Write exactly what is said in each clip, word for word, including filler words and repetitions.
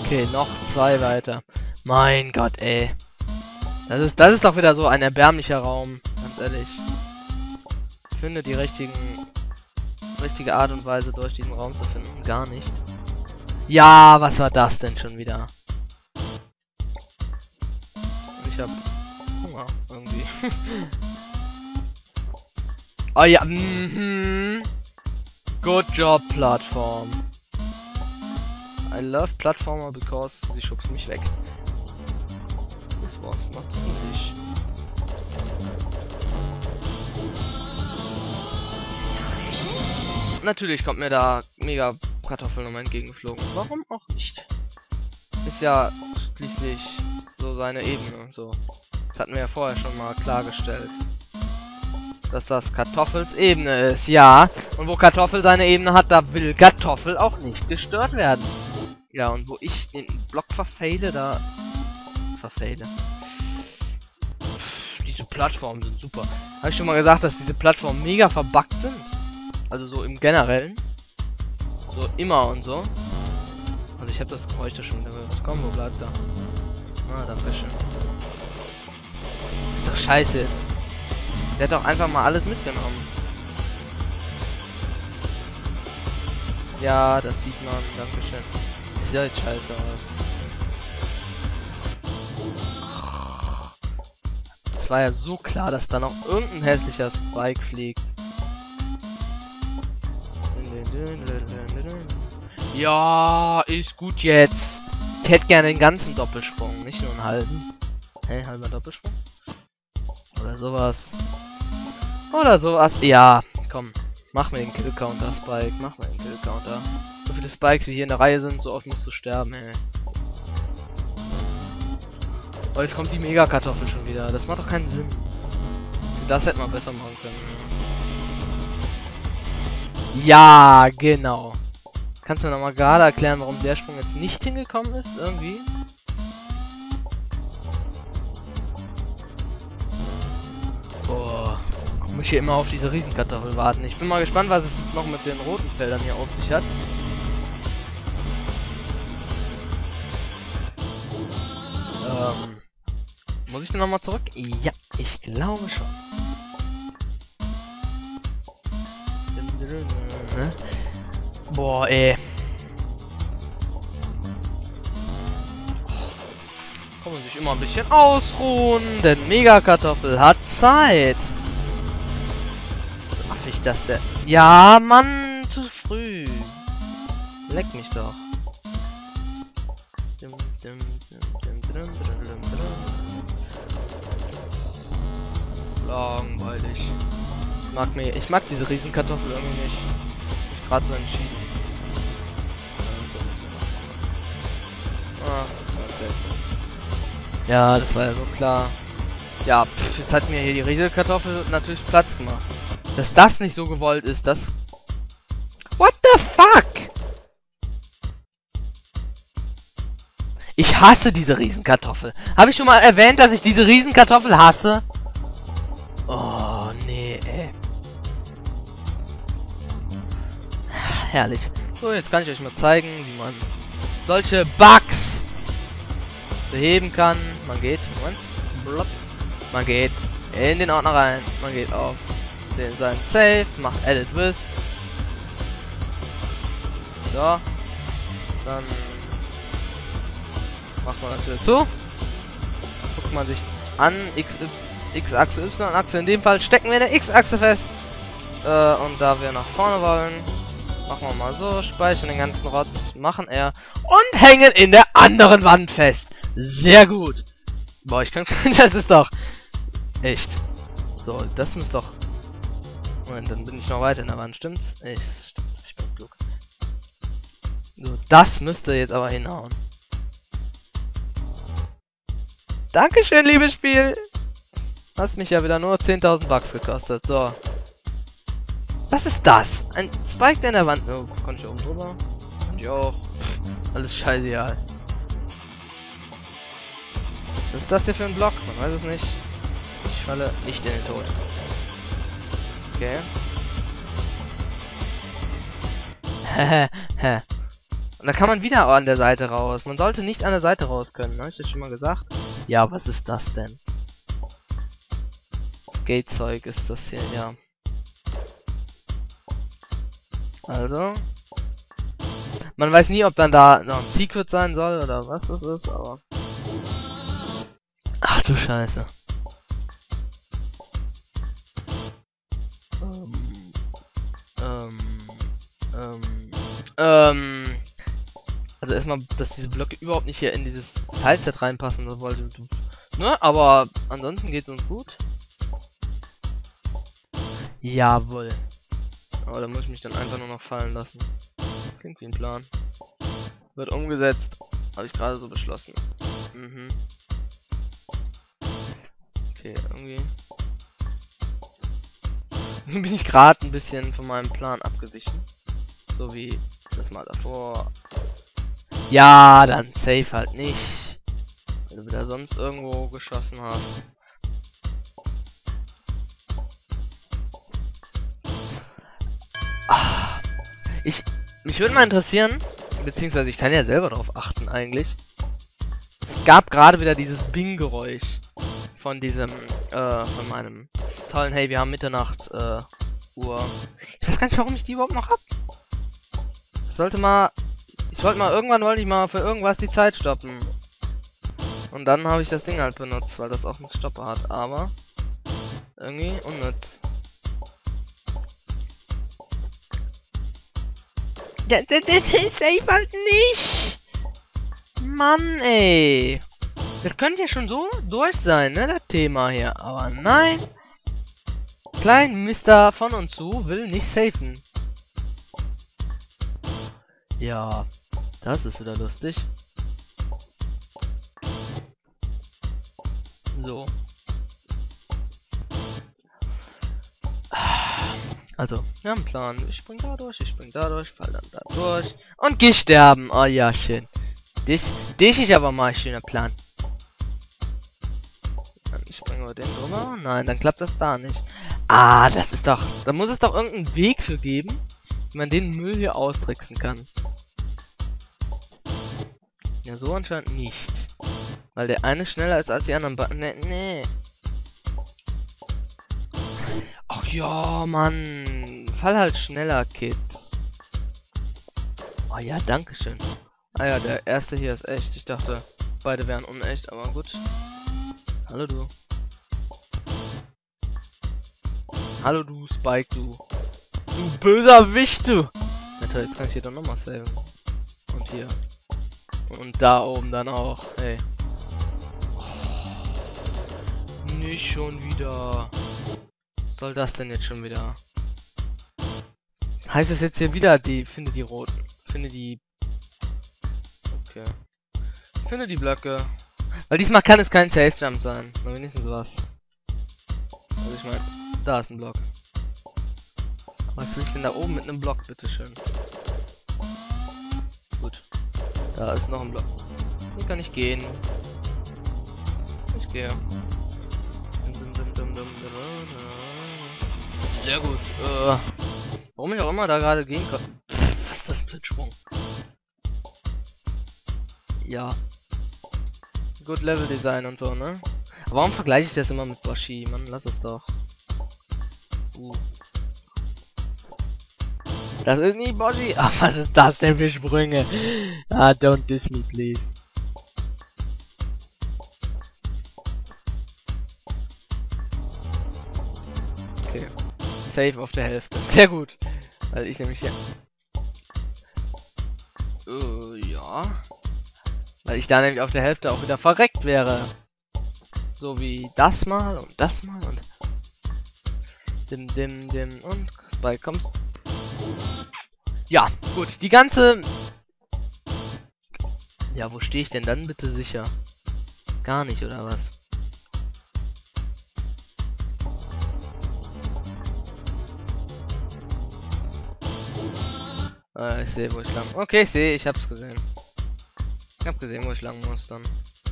Okay, noch zwei weiter. Mein Gott, ey. Das ist, das ist doch wieder so ein erbärmlicher Raum, ganz ehrlich. Ich finde die richtigen, richtige Art und Weise, durch diesen Raum zu finden, gar nicht. Ja, was war das denn schon wieder? Ich hab Hunger, irgendwie. Oh ja, mhm. Good job, Plattform. I love Platformer because sie schubst mich weg. Das war's natürlich. Natürlich kommt mir da mega Kartoffelnummer entgegengeflogen. Warum auch nicht? Ist ja schließlich so seine Ebene und so. Das hatten wir ja vorher schon mal klargestellt. Dass das Kartoffels Ebene ist, ja. Und wo Kartoffel seine Ebene hat, da will Kartoffel auch nicht gestört werden. Ja, und wo ich den Block verfehle, da... Verfehle. Pff, diese Plattformen sind super. Habe ich schon mal gesagt, dass diese Plattformen mega verbuggt sind? Also so im Generellen. So immer und so. Also ich habe das Geräusch da schon wieder gehört. Komm, wo bleibt er? Ah, danke schön. Ist doch scheiße jetzt. Der hat doch einfach mal alles mitgenommen. Ja, das sieht man. Dankeschön. Das sieht halt scheiße aus. Es war ja so klar, dass da noch irgendein hässlicher Spike fliegt. Ja, ist gut jetzt. Ich hätte gerne den ganzen Doppelsprung, nicht nur einen halben. Hä, hey, halber Doppelsprung? Oder sowas. Oder sowas. Ja, komm. Mach mir den Kill-Counter, Spike. Mach mir den Kill-Counter. So viele Spikes wie hier in der Reihe sind, so oft musst du sterben, ey. Oh, jetzt kommt die Mega-Kartoffel schon wieder. Das macht doch keinen Sinn. Das hätte man besser machen können. Ja, genau. Kannst du mir nochmal gerade erklären, warum der Sprung jetzt nicht hingekommen ist? Irgendwie? Boah. Muss ich hier immer auf diese Riesenkartoffel warten. Ich bin mal gespannt, was es noch mit den roten Feldern hier auf sich hat. Ähm, muss ich denn nochmal zurück? Ja, ich glaube schon. Boah, ey. Kann man sich immer ein bisschen ausruhen, denn Megakartoffel hat Zeit. So affig, dass der... Ja, Mann, zu früh. Leck mich doch. Langweilig. Ich mag mir, ich mag diese Riesenkartoffel irgendwie nicht. Hab ich gerade so entschieden. So müssen wir was machen. Ah, das war sehr gut. Ja, das war ja so klar. Ja, pff, jetzt hat mir hier die Riesenkartoffel natürlich Platz gemacht. Dass das nicht so gewollt ist, das... What the fuck? Ich hasse diese Riesenkartoffel. Habe ich schon mal erwähnt, dass ich diese Riesenkartoffel hasse? Oh, nee, ey. Herrlich. So, jetzt kann ich euch mal zeigen, wie man solche Bugs beheben kann. Man geht, Moment, blop. Man geht in den Ordner rein. Man geht auf den seinen Save, macht Edit With. So. Dann macht man das wieder zu. Dann guckt man sich an, X-Achse, Y-Achse. In dem Fall stecken wir in der X-Achse fest. Äh, und da wir nach vorne wollen, machen wir mal so, speichern den ganzen Rotz, machen R und hängen in der anderen Wand fest. Sehr gut. Boah, ich kann... Das ist doch... Echt. So, das muss doch... Moment, dann bin ich noch weiter in der Wand, stimmt's? Ich, stimmt's, ich bin klug. So, das müsste jetzt aber hinhauen. Dankeschön, liebes Spiel. Hast mich ja wieder nur zehntausend Bucks gekostet. So. Was ist das? Ein Spike, der in der Wand... Oh, konnte ich oben drüber? Konnte ich auch. Pff, alles scheißegal. Was ist das hier für ein Block? Man weiß es nicht. Ich falle nicht in den Tod. Okay. Und da kann man wieder an der Seite raus. Man sollte nicht an der Seite raus können. Habe ich das schon mal gesagt? Ja, was ist das denn? Skatezeug ist das hier, ja. Also. Man weiß nie, ob dann da noch ein Secret sein soll oder was das ist, aber... Ach du Scheiße. Ähm... Ähm... Ähm... Ähm... Also erstmal, dass diese Blöcke überhaupt nicht hier in dieses Teilset reinpassen, das wollte du. Ne? Aber ansonsten geht es uns gut. Jawohl. Aber da muss ich mich dann einfach nur noch fallen lassen. Klingt wie ein Plan. Wird umgesetzt. Habe ich gerade so beschlossen. Mhm. Okay, irgendwie. Bin ich gerade ein bisschen von meinem Plan abgewichen. So wie das mal davor. Ja, dann safe halt nicht. Wenn du wieder sonst irgendwo geschossen hast. Ah, ich, mich würde mal interessieren, beziehungsweise ich kann ja selber darauf achten eigentlich. Es gab gerade wieder dieses Bing-Geräusch von diesem, äh, von meinem tollen, hey, wir haben Mitternacht, äh, Uhr. Ich weiß gar nicht, warum ich die überhaupt noch hab. Das sollte mal, ich wollte mal, irgendwann wollte ich mal für irgendwas die Zeit stoppen. Und dann habe ich das Ding halt benutzt, weil das auch einen Stopper hat, aber irgendwie unnütz. Der, der, der, der safe halt nicht! Mann, ey! Das könnte ja schon so durch sein, ne, das Thema hier. Aber nein! Klein Mister von und zu will nicht safen. Ja, das ist wieder lustig. So. Also, wir haben einen Plan. Ich spring da durch, ich spring da durch, fall dann da durch. Und geh sterben. Oh ja, schön. Dich, dich ist aber mal ein schöner Plan. Ich springe über den drüber. Nein, dann klappt das da nicht. Ah, das ist doch... Da muss es doch irgendeinen Weg für geben, wie man den Müll hier austricksen kann. Ja, so anscheinend nicht. Weil der eine schneller ist als die anderen. Ba nee, nee. Ach ja, Mann. Fall halt schneller, Kid. Oh ja, dankeschön. Ah ja, der erste hier ist echt. Ich dachte, beide wären unecht, aber gut. Hallo du. Hallo du, Spike, du. Du böser Wicht, du. Ja toll, jetzt kann ich hier doch nochmal saven. Und hier. Und da oben dann auch. Hey. Oh, nicht schon wieder. Was soll das denn jetzt schon wieder? Heißt es jetzt hier wieder, die finde die roten. Finde die. Okay. Finde die Blöcke. Weil diesmal kann es kein Safe Jump sein. Mal wenigstens was. Also ich meine, da ist ein Block. Was will ich denn da oben mit einem Block, bitteschön? Gut. Da ist noch ein Block. Hier kann ich gehen. Ich gehe. Sehr gut. Äh, warum ich auch immer da gerade gehen kann. Pff, was ist das für ein Schwung? Ja. Gut Level Design und so, ne? Aber warum vergleiche ich das immer mit Boshi? Mann, lass es doch. Uh. Das ist nicht Boshi. Ach, was ist das denn für Sprünge? Ah, don't diss me, please. Okay. Safe auf der Hälfte. Sehr gut. Weil ich nämlich hier... Uh, ja. Weil ich da nämlich auf der Hälfte auch wieder verreckt wäre. So wie das mal und das mal und... Dim, dim, dim und... Spike, kommst... Ja, gut. Die ganze... Ja, wo stehe ich denn dann bitte sicher? Gar nicht, oder was? Ah, ich sehe, wo ich lang... Okay, ich sehe, ich hab's gesehen. Ich hab gesehen, wo ich lang muss dann.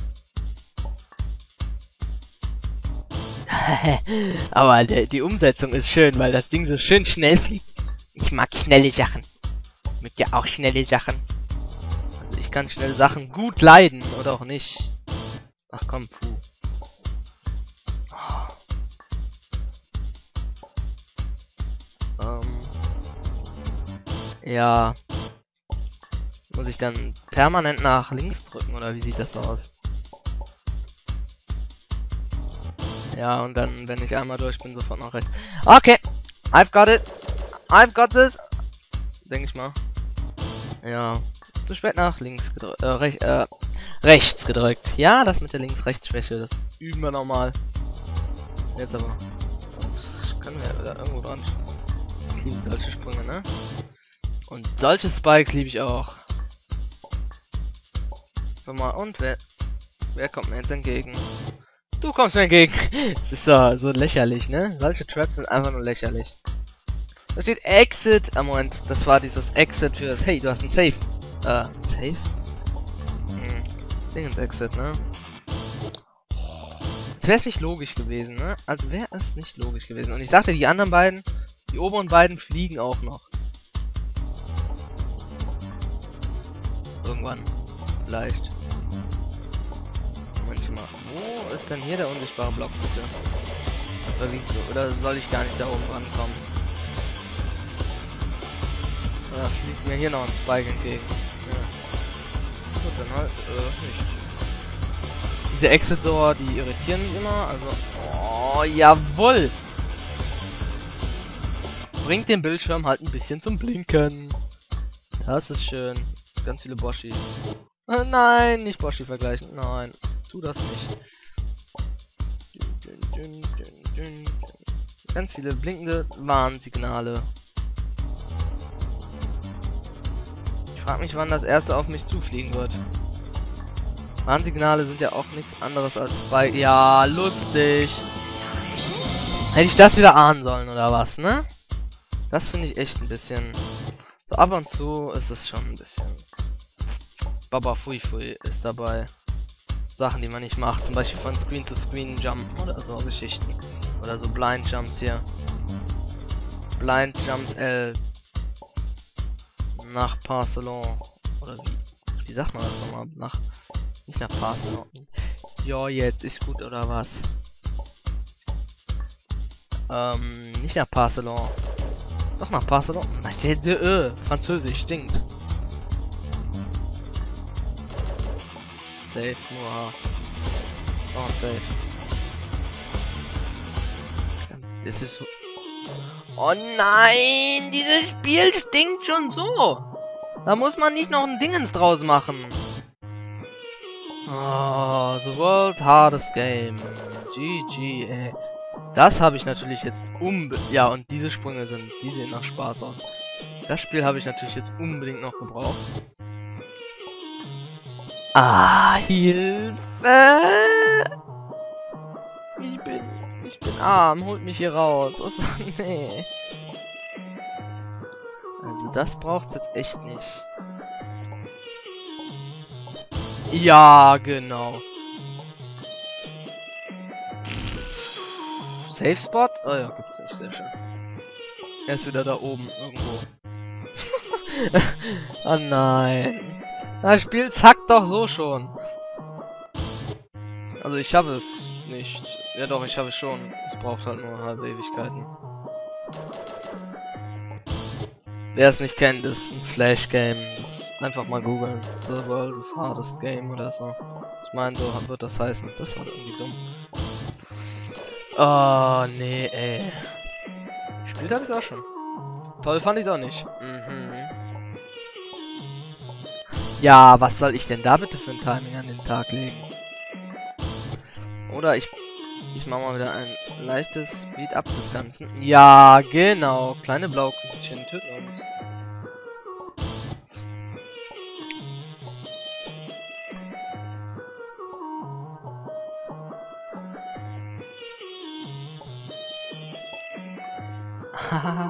Aber der, die Umsetzung ist schön, weil das Ding so schön schnell fliegt. Ich mag schnelle Sachen. Mit ja auch schnelle Sachen. Also ich kann schnell Sachen gut leiden oder auch nicht. Ach komm, puh. Oh. Ähm. Ja. Muss ich dann permanent nach links drücken oder wie sieht das aus? Ja, und dann, wenn ich einmal durch bin, sofort nach rechts. Okay, I've got it. I've got this. Denke ich mal. Ja, zu spät nach links gedrückt. Äh, rech äh, rechts gedrückt. Ja, das mit der Links-Rechts-Schwäche, das üben wir nochmal. Jetzt aber. Und können wir da irgendwo dran. Ich liebe solche Sprünge, ne? Und solche Spikes liebe ich auch. Mal, und wer, wer kommt mir jetzt entgegen? Du kommst mir entgegen. Es ist so, so lächerlich, ne? Solche Traps sind einfach nur lächerlich. Da steht Exit. Ah, Moment, das war dieses Exit für das. Hey, du hast ein Safe. Äh, Safe? Hm. Dingens Exit, ne? Als wäre es nicht logisch gewesen, ne? Als wäre es nicht logisch gewesen. Und ich sagte, die anderen beiden, die oberen beiden fliegen auch noch. Irgendwann. Vielleicht. Manchmal. Wo ist denn hier der unsichtbare Block, bitte? Oder, wie, oder soll ich gar nicht da oben rankommen? Da fliegt mir hier noch ein Spike entgegen. Ja. Gut, dann halt, äh, nicht. Diese Exit-Door, die irritieren mich immer, also... Oh, jawohl! Bringt den Bildschirm halt ein bisschen zum Blinken. Das ist schön. Ganz viele Boschis. Äh, nein, nicht Boschi vergleichen. Nein, tu das nicht. Ganz viele blinkende Warnsignale. Ich frage mich, wann das erste auf mich zufliegen wird. Warnsignale sind ja auch nichts anderes als bei... Ja, lustig. Hätte ich das wieder ahnen sollen, oder was, ne? Das finde ich echt ein bisschen... So ab und zu ist es schon ein bisschen... Baba Fui Fui ist dabei. Sachen, die man nicht macht. Zum Beispiel von Screen zu Screen Jump oder so Geschichten. Oder so Blind Jumps hier. Blind Jumps L. Nach Barcelona. Oder wie? Wie sagt man das nochmal? Nach... Nicht nach Barcelona. Ja, jetzt ist gut, oder was? Ähm, nicht nach Barcelona. Doch nach Barcelona. Nein, der, der, äh, Französisch stinkt. Safe, nur. Oh, safe. Das ist so. Oh nein, dieses Spiel stinkt schon so. Da muss man nicht noch ein Dingens draus machen. Oh, the world hardest game. G G, ey. Das habe ich natürlich jetzt unbe... Ja, und diese Sprünge sind... Die sehen nach Spaß aus. Das Spiel habe ich natürlich jetzt unbedingt noch gebraucht. Ah, Hilfe! Ich bin... Ich bin arm. Holt mich hier raus. Was? Nee. Also das braucht's jetzt echt nicht. Ja, genau. Safe Spot? Oh ja, gibt's nicht. Sehr schön. Er ist wieder da oben irgendwo. Oh nein. Das Spiel zackt doch so schon. Also ich habe es nicht. Ja doch, ich habe es schon. Es braucht halt nur halbe Ewigkeiten. Wer es nicht kennt, ist ein Flash-Game. Einfach mal googeln. The World's Hardest Game oder so. Ich meine, so wird das heißen. Das war irgendwie dumm. Oh, nee, ey. Gespielt habe ich es auch schon. Toll fand ich es auch nicht. Mhm. Ja, was soll ich denn da bitte für ein Timing an den Tag legen? Oder ich... Ich mache mal wieder ein leichtes Speed-Up des Ganzen. Ja, genau. Kleine Blaukügelchen töten uns. Haha.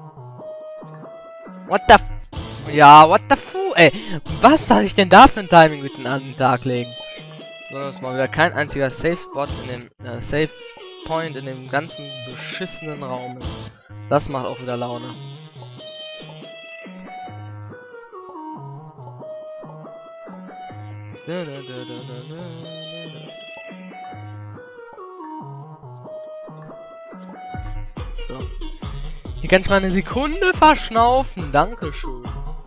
What the f... Ja, what the fu... Ey, was soll ich denn da für ein Timing mit an den Tag legen? So, dass mal wieder kein einziger Safe-Spot in dem... Äh, Safe-Point in dem ganzen beschissenen Raum ist. Das macht auch wieder Laune. So. Hier kann ich mal eine Sekunde verschnaufen. Dankeschön.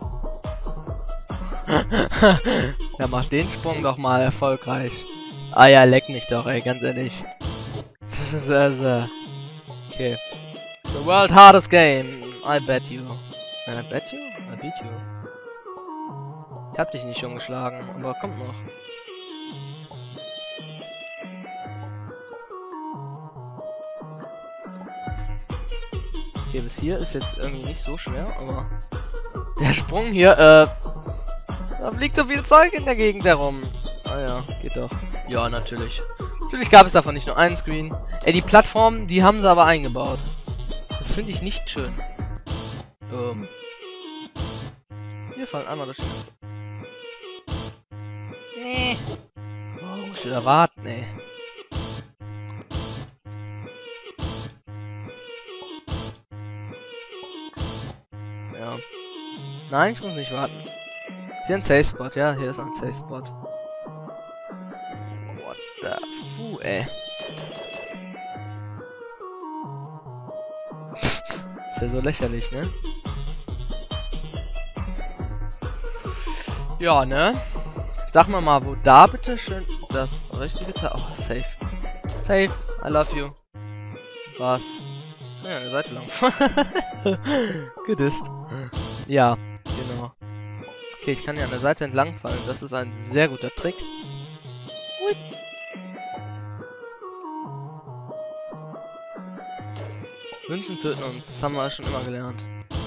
Ja, mach den Sprung doch mal erfolgreich. Ah ja, leck mich doch, ey, ganz ehrlich. Das ist also. Okay. The world hardest game. I bet you. I bet you? I beat you. Ich hab dich nicht schon geschlagen, aber kommt noch. Okay, bis hier ist jetzt irgendwie nicht so schwer, aber der Sprung hier, äh, da fliegt so viel Zeug in der Gegend herum. Ah ja, geht doch. Ja, natürlich. Natürlich gab es davon nicht nur einen Screen. Ey, die Plattformen, die haben sie aber eingebaut. Das finde ich nicht schön. Ähm. Wir fallen einmal durch die Nase. Nee. Oh, muss ich wieder warten, ey. Ja. Nein, ich muss nicht warten. Ist hier ein Safe Spot? Ja, hier ist ein Safe Spot. What the fu, ey. Ist ja so lächerlich, ne? Ja, ne? Sag mal mal, wo da bitte schön das richtige Teil. Oh, safe. Safe. I love you. Was? Ja, eine Seite lang. Gedisst. Ja, genau. Okay, ich kann ja an der Seite entlang fallen. Das ist ein sehr guter Trick. Ui. Münzen töten uns. Das haben wir schon immer gelernt.